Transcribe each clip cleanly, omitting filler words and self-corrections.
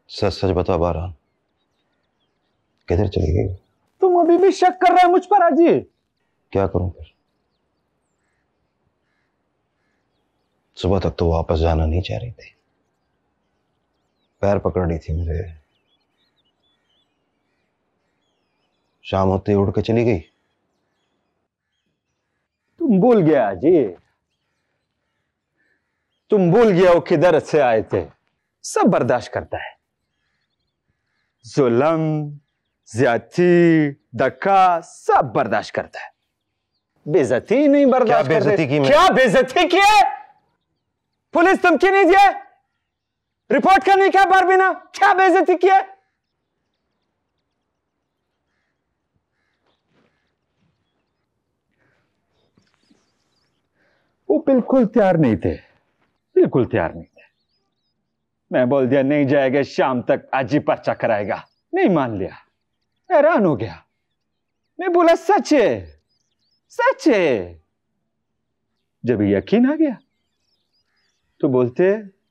सच सच बता बारह, किधर चली गई? तुम अभी भी शक कर रहे हो मुझ पर अजी? क्या करूं फिर? सुबह तक तो वापस जाना नहीं चाह रही थी, पैर पकड़ रही थी मेरे, शाम होते ही उड़ के चली गई। तुम भूल गया अजी, तुम भूल गया वो किधर से आए थे। सब बर्दाश्त करता है, जुल्म, ज्यादती, धक्का सब बर्दाश्त करता है, बेइज्जती नहीं बर्दाश्त करता। क्या बेइज्जती की है? पुलिस धमकी नहीं दिया, रिपोर्ट करने क्या बारबीना? क्या बेइज्जती की है? वो बिल्कुल तैयार नहीं थे, बिल्कुल तैयार नहीं थे। मैं बोल दिया नहीं जाएगा, शाम तक अजी पर्चा कराएगा, नहीं मान लिया, हैरान हो गया। मैं बोला सच है, सच है। जब यकीन आ गया तो बोलते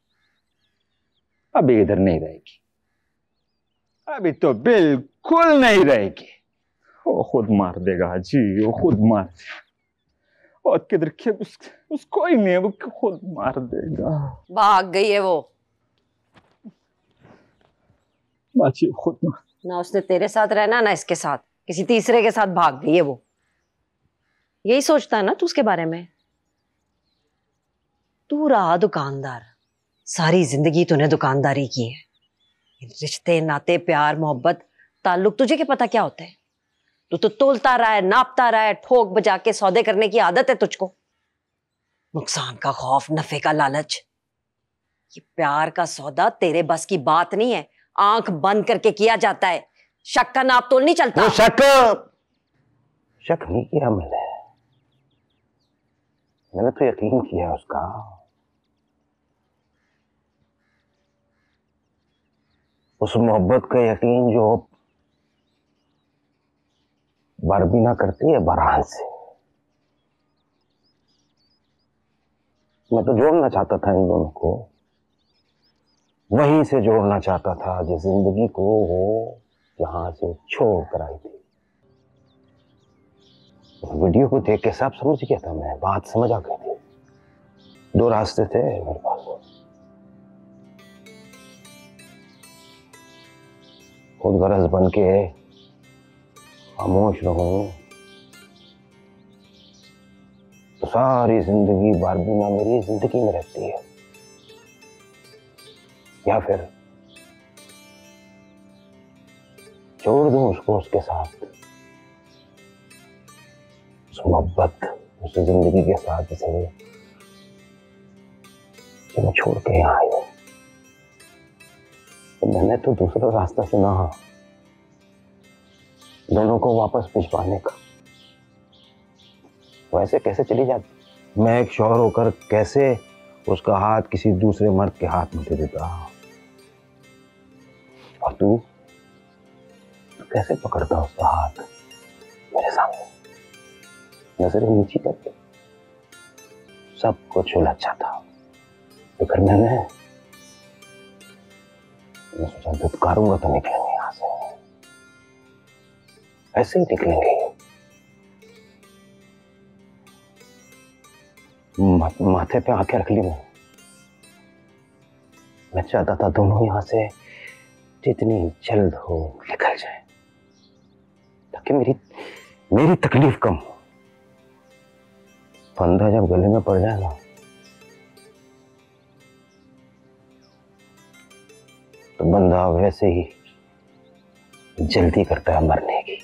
अभी इधर नहीं रहेगी, अभी तो बिल्कुल नहीं रहेगी, वो खुद मार देगा अजी, वो खुद मार देगा। और किधर के उसको ही नहीं, वो खुद मार देगा। भाग गई है वो बाची, खुद मार। ना उसने तेरे साथ रहना ना इसके साथ, किसी तीसरे के साथ भाग गई है वो। यही सोचता है ना तू उसके बारे में? तू रहा दुकानदार, सारी जिंदगी तूने दुकानदारी की है। रिश्ते नाते प्यार मोहब्बत ताल्लुक तुझे क्या पता क्या होते हैं? तू तो तोलता रहा है, नापता रहा है, ठोक बजा के सौदे करने की आदत है तुझको। नुकसान का खौफ, नफे का लालच, ये प्यार का सौदा तेरे बस की बात नहीं है। आंख बंद करके किया जाता है, शक का नाप तोल नहीं चलता। वो शक नहीं किया मैंने तो यकीन किया उसका। उस मोहब्बत का यकीन जो बारबीना करती है बरहान से। मैं तो जोड़ना चाहता था इन दोनों को, वहीं से जोड़ना चाहता था जिस जिंदगी को वो यहां से छोड़ कर आई थी। वीडियो को देख के सब समझ गया था मैं, बात समझ आ गई थी। दो रास्ते थे मेरे पास, खुद गरज बन के खामोश रहूं तो सारी जिंदगी बारबीना मेरी जिंदगी में रहती है, या फिर छोड़ दूं उसको उसके साथ, उस मोहब्बत, उस जिंदगी के साथ जिसे मैं छोड़ के यहाँ आई हूं। तो मैंने तो दूसरा रास्ता चुना, दोनों को वापस भिजवाने का। वैसे कैसे चली जाती? मैं एक शौहर होकर कैसे उसका हाथ किसी दूसरे मर्द के हाथ में दे देता, और तू कैसे पकड़ता उसका हाथ मेरे सामने, नजरें नीची करके। सब कुछ उलझा था, तो फिर मैंने सोचा धुतकारूंगा तो निकलेंगे यहां से, ऐसे ही निकलेंगे। माथे पे आंखें रख ली मैं चाहता था दोनों यहां से जितनी जल्द हो निकल जाए, ताकि मेरी तकलीफ कम हो। फंदा जब गले में पड़ जाए ना, तो बंदा वैसे ही जल्दी करता है मरने की।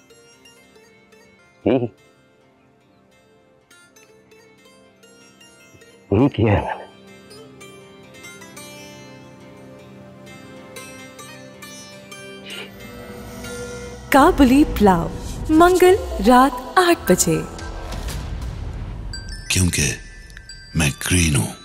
यही किया है मैंने। काबुली पुलाव, मंगल रात 8 बजे। क्योंकि मैं ग्रीन हूं।